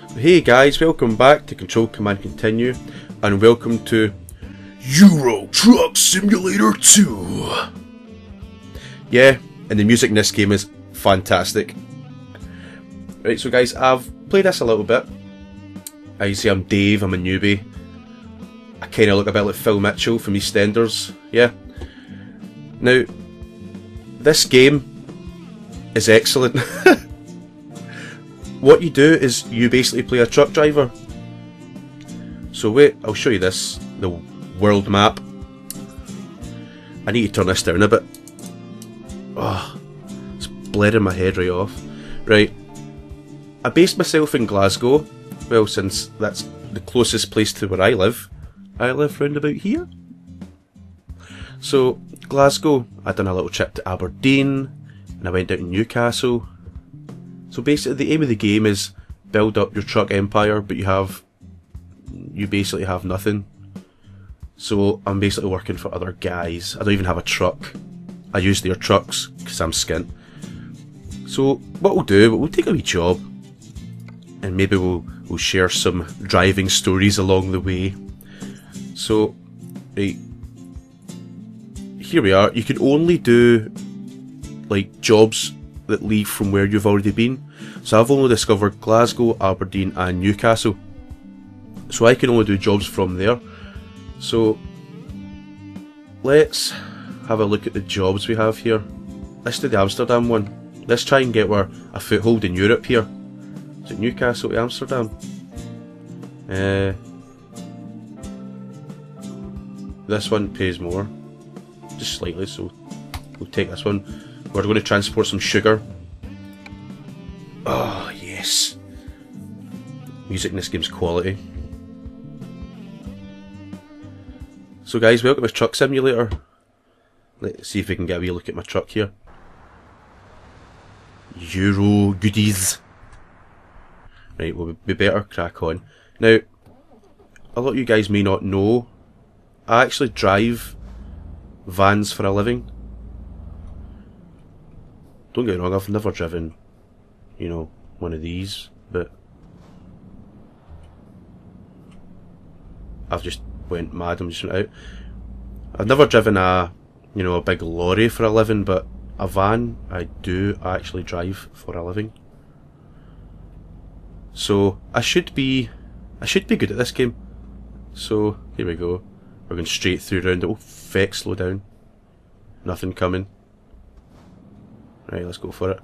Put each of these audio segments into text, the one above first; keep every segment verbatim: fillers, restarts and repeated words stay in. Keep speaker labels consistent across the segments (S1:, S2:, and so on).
S1: Hey guys, welcome back to Control Command Continue, and welcome to Euro Truck Simulator two. Yeah, and the music in this game is fantastic. Right, so guys, I've played this a little bit. As you see, I'm Dave, I'm a newbie. I kinda look a bit like Phil Mitchell from EastEnders, yeah. Now, this game is excellent. What you do is you basically play a truck driver. So wait, I'll show you this, the world map. I need to turn this down a bit. Oh, it's blaring my head right off. Right, I based myself in Glasgow. Well, since that's the closest place to where I live. I live round about here. So, Glasgow, I done a little trip to Aberdeen, and I went down to Newcastle. So basically the aim of the game is build up your truck empire, but you have, you basically have nothing. So I'm basically working for other guys. I don't even have a truck. I use their trucks because I'm skint. So what we'll do, we'll take a wee job, and maybe we'll, we'll share some driving stories along the way. So, right, here we are. You can only do like jobs that leave from where you've already been. So I've only discovered Glasgow, Aberdeen and Newcastle. So I can only do jobs from there. So let's have a look at the jobs we have here. Let's do the Amsterdam one. Let's try and get our, a foothold in Europe here. Is it Newcastle to Amsterdam? Uh, this one pays more. Just slightly, so we'll take this one. We're going to transport some sugar. Oh, yes. Music in this game's quality. So guys, welcome to Truck Simulator. Let's see if we can get a wee look at my truck here. Euro goodies. Right, well, we better crack on. Now, a lot of you guys may not know, I actually drive vans for a living. Don't get me wrong, I've never driven, you know, one of these, but I've just went mad and just went out. I've never driven a, you know, a big lorry for a living, but a van I do actually drive for a living. So I should be, I should be good at this game. So here we go. We're going straight through round it. Oh, feck, slow down. Nothing coming. Right, let's go for it.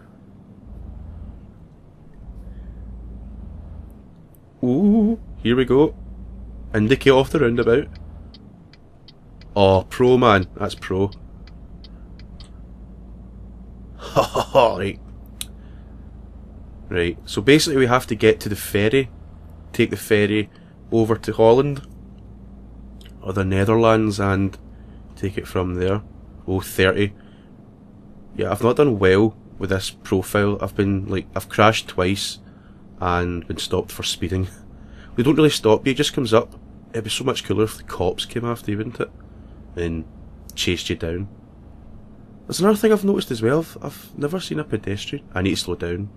S1: Ooh, here we go. Indicate off the roundabout. Oh, pro man, that's pro. Ha ha ha, right. Right, so basically we have to get to the ferry. Take the ferry over to Holland. Or the Netherlands and take it from there. Oh, thirty. Yeah, I've not done well with this profile. I've been, like, I've crashed twice and been stopped for speeding. They don't really stop you, it just comes up. It'd be so much cooler if the cops came after you, wouldn't it? And chased you down. There's another thing I've noticed as well. I've, I've never seen a pedestrian. I need to slow down.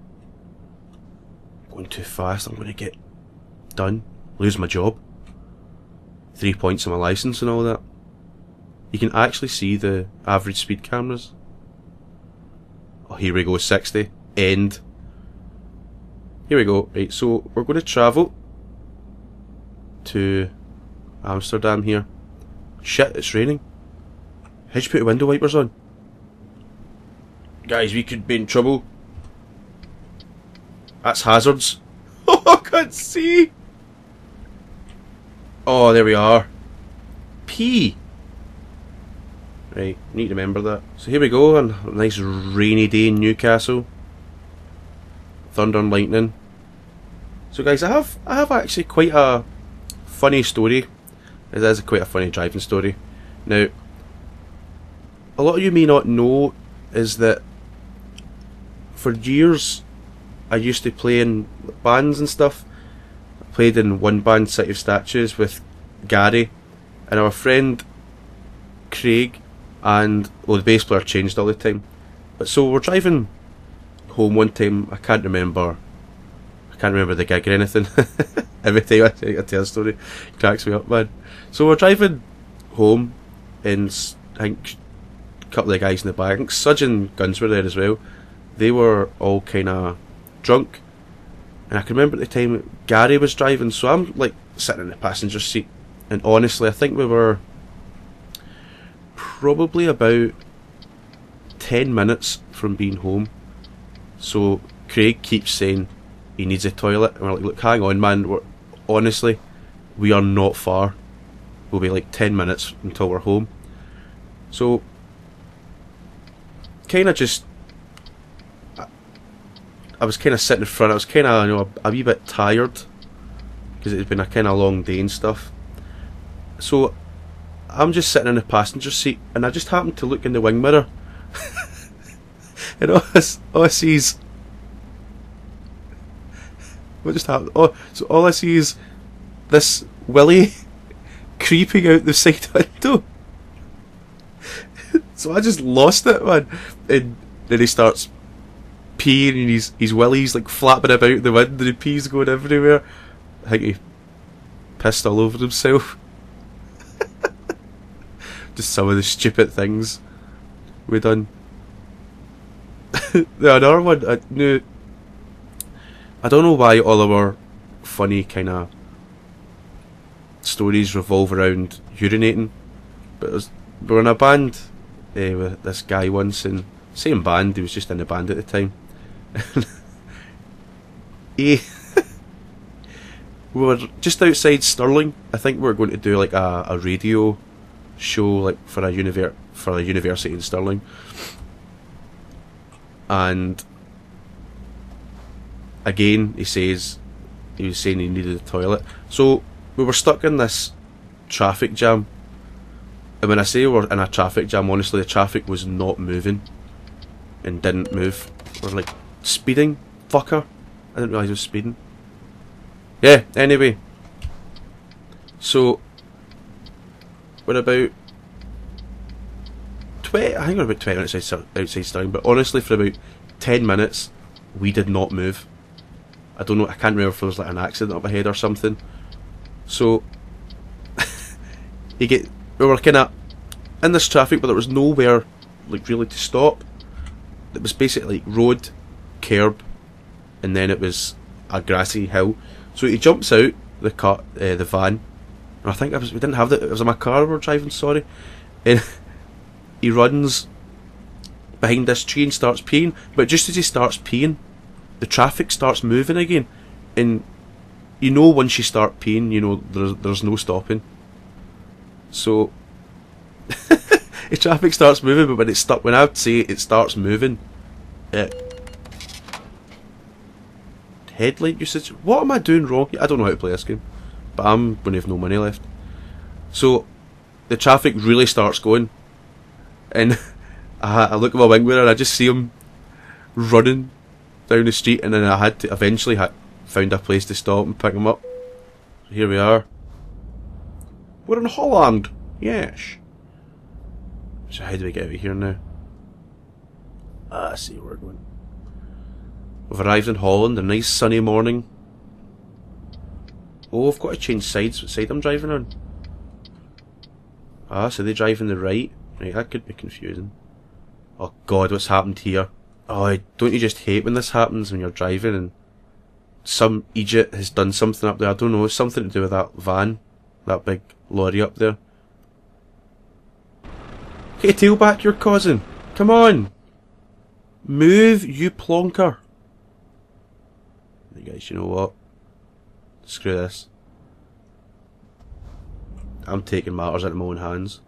S1: Going too fast, I'm going to get done. Lose my job. Three points on my licence and all that. You can actually see the average speed cameras. Oh, here we go, sixty. End. Here we go. Right, so we're going to travel to Amsterdam here. Shit, it's raining. How'd you put the window wipers on? Guys, we could be in trouble. That's hazards. Oh, I can't see. Oh, there we are. P. Right, need to remember that. So here we go, on a nice rainy day in Newcastle. Thunder and lightning. So guys, I have I have actually quite a funny story. It is quite a funny driving story. Now, a lot of you may not know is that for years I used to play in bands and stuff. I played in one band, City of Statues, with Gary and our friend Craig, and well, the bass player changed all the time. But so we're driving home one time. I can't remember. I can't remember the gig or anything. Every time I, I tell a story, it cracks me up, man. So we're driving home, and I think a couple of guys in the back, I think Sudge and Guns were there as well. They were all kind of drunk, and I can remember at the time Gary was driving, so I'm like sitting in the passenger seat, and honestly I think we were probably about ten minutes from being home. So Craig keeps saying he needs a toilet, and we're like, look, hang on man, we're, honestly we are not far, we'll be like ten minutes until we're home. So kind of just I, I was kind of sitting in front, I was kind of, you know, a, a wee bit tired because it had been a kind of long day and stuff. So I'm just sitting in the passenger seat, and I just happened to look in the wing mirror and all I, all I see is what just happened? Oh, so all I see is this Willie creeping out the side window. So I just lost it, man. And then he starts peeing, and his his Willie's like flapping about the wind, and the pee's going everywhere. I think he pissed all over himself. Just some of the stupid things we done. The another one, I knew. I don't know why all of our funny kind of stories revolve around urinating, but it was, we were in a band uh, with this guy once, and same band, he was just in the band at the time. he, we were just outside Stirling. I think we were going to do like a, a radio show, like for a univer for a university in Stirling, and again he says he was saying he needed a toilet. So we were stuck in this traffic jam, and when I say we we're in a traffic jam, honestly the traffic was not moving and didn't move. We're like, speeding, fucker. I didn't realise I was speeding. Yeah, anyway, so we're about twenty, I think we're about twenty minutes outside, outside Stirling, but honestly for about ten minutes we did not move. I don't know, I can't remember if there was like an accident up ahead or something. So you get, we were kind of in this traffic, but there was nowhere like really to stop. It was basically like road, curb, and then it was a grassy hill. So he jumps out the car, uh, the van. And I think I was, we didn't have that. It was in my car we were driving. Sorry, and he runs behind this tree and starts peeing. But just as he starts peeing, the traffic starts moving again, and you know once you start peeing, you know there's there's no stopping. So the traffic starts moving, but when it's stuck, when I would say it starts moving, it headlight usage. What am I doing wrong? I don't know how to play this game, but I'm going to have no money left. So the traffic really starts going, and I, I look at my wing mirror and I just see him running down the street, and then I had to eventually had found a place to stop and pick him up. So here we are. We're in Holland. Yes. So how do we get out of here now? Ah, I see where we're going. We've arrived in Holland, a nice sunny morning. Oh, I've got to change sides. What side I'm driving on? Ah, so they drive on the right. Right, that could be confusing. Oh god, what's happened here? Oh, don't you just hate when this happens when you're driving and some idiot has done something up there? I don't know, it's something to do with that van. That big lorry up there. Get your tail back, you're causing. Come on! Move, you plonker. Hey guys, you know what? Screw this. I'm taking matters into my own hands.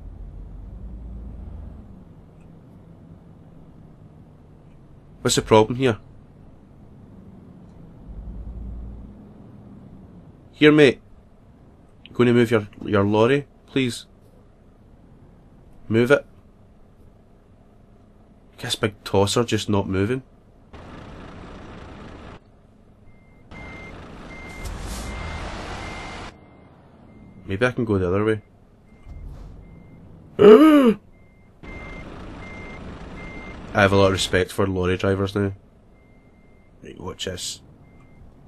S1: What's the problem here? Here, mate. You going to move your your lorry, please? Move it. This big tosser just not moving. Maybe I can go the other way. I have a lot of respect for lorry drivers now. Right, watch this.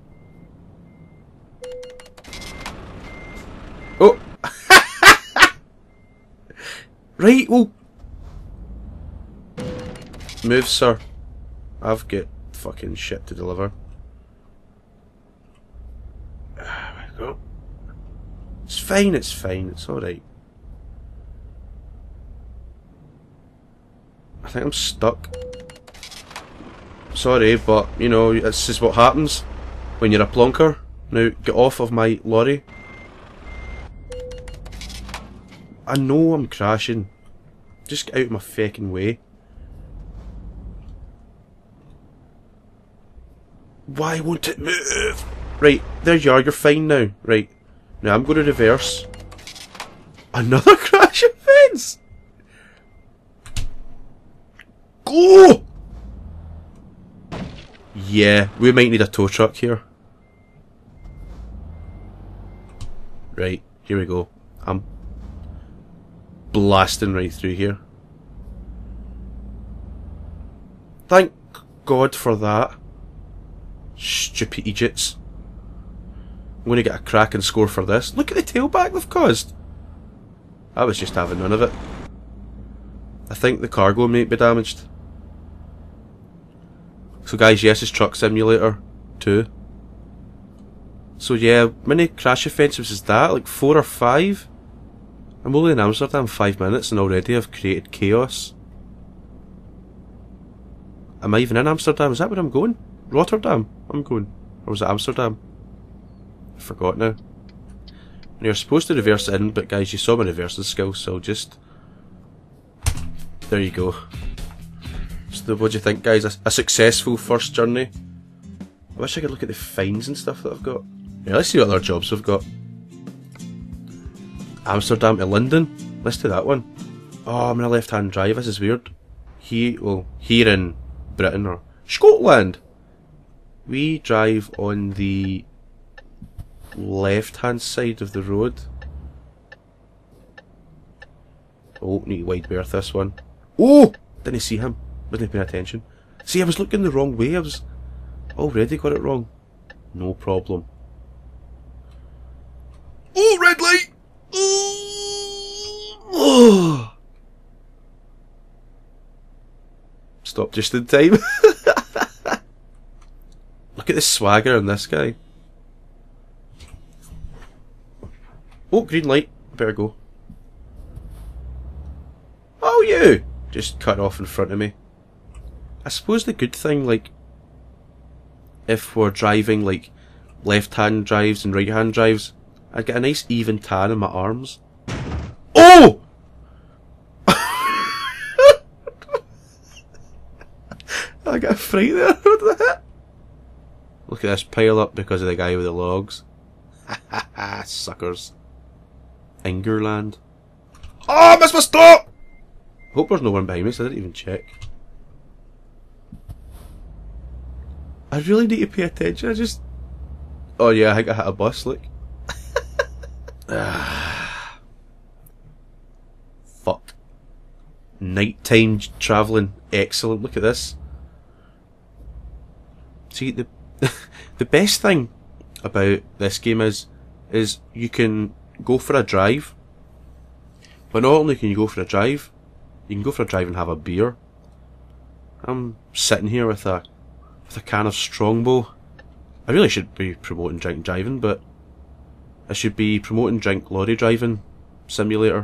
S1: Right, well... Move, sir. I've got fucking shit to deliver. There we go. It's fine, it's fine, it's alright. I think I'm stuck. Sorry, but, you know, this is what happens when you're a plonker. Now, get off of my lorry. I know I'm crashing. Just get out of my fucking way. Why won't it move? Right, there you are, you're fine now. Right, now I'm going to reverse. Another crashing fence! Go! Yeah, we might need a tow truck here. Right, here we go. I'm blasting right through here. Thank God for that. Stupid idiots. I'm going to get a cracking score for this. Look at the tailback they've caused. I was just having none of it. I think the cargo might be damaged. So guys, yes, it's Truck Simulator two. So yeah, how many crash offences is that? Like four or five? I'm only in Amsterdam five minutes and already I've created chaos. Am I even in Amsterdam? Is that where I'm going? Rotterdam? I'm going. Or was it Amsterdam? I forgot now. And you're supposed to reverse in, but guys, you saw my reversing skills, so just... There you go. So what do you think, guys? A, a successful first journey. I wish I could look at the fines and stuff that I've got. Yeah, let's see what other jobs we've got. Amsterdam to London. Let's do that one. Oh, I'm in a left-hand drive. This is weird. He, well, here in Britain or Scotland, we drive on the left-hand side of the road. Oh, need to wide berth this one. Oh! Didn't see him. Wasn't paying attention. See, I was looking the wrong way. I was already got it wrong. No problem. Oh, red light! Oh! Stop just in time. Look at the swagger in this guy. Oh, green light. Better go. Oh, you! Just cut off in front of me. I suppose the good thing, like, if we're driving, like, left-hand drives and right-hand drives, I'd get a nice even tan in my arms. Oh! I got a fright there. What the heck? Look at this pile up because of the guy with the logs. Ha ha ha, suckers. Ingerland. Oh, I missed my stop! Hope there's no one behind me, so I didn't even check. I really need to pay attention. I just... Oh yeah, I think I hit a bus, look. Fuck. Nighttime travelling. Excellent. Look at this. See, the the best thing about this game is, is you can go for a drive. But not only can you go for a drive, you can go for a drive and have a beer. I'm sitting here with a with a can of Strongbow. I really should be promoting drink driving, but I should be promoting drink lorry driving simulator.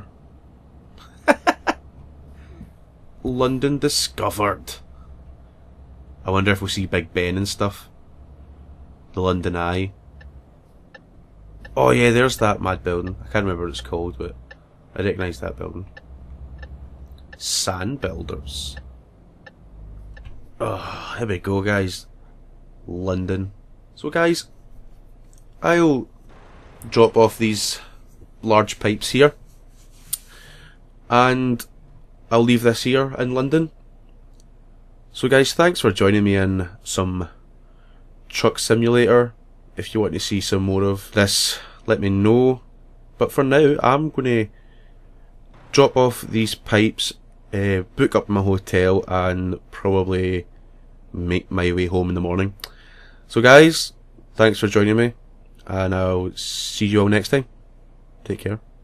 S1: London discovered. I wonder if we'll see Big Ben and stuff. The London Eye. Oh yeah, there's that mad building. I can't remember what it's called, but I recognise that building. Sand Builders. Oh, here we go, guys. London. So, guys, I'll drop off these large pipes here, and I'll leave this here in London. So, guys, thanks for joining me in some Truck Simulator. If you want to see some more of this, let me know. But for now, I'm going to drop off these pipes, uh, book up my hotel, and probably make my way home in the morning. So guys, thanks for joining me, and I'll see you all next time. Take care.